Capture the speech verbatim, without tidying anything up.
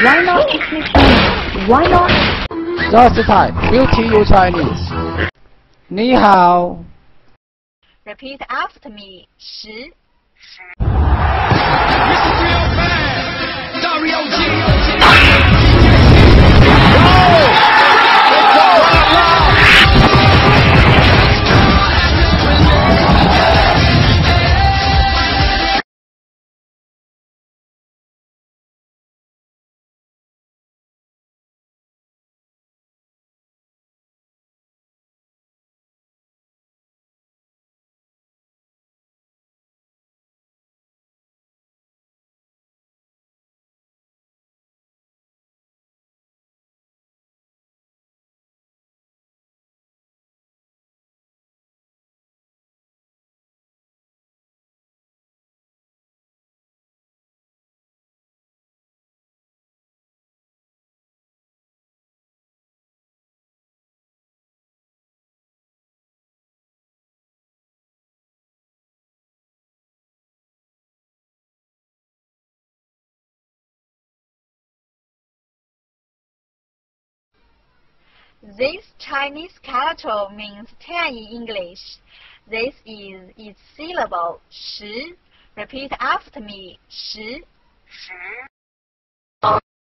Why not speak Chinese? Why not? Just type Beauty You Chinese. 你好。 Repeat after me. 十。This Chinese character means ten in English. This is its syllable, 十. Repeat after me, 十.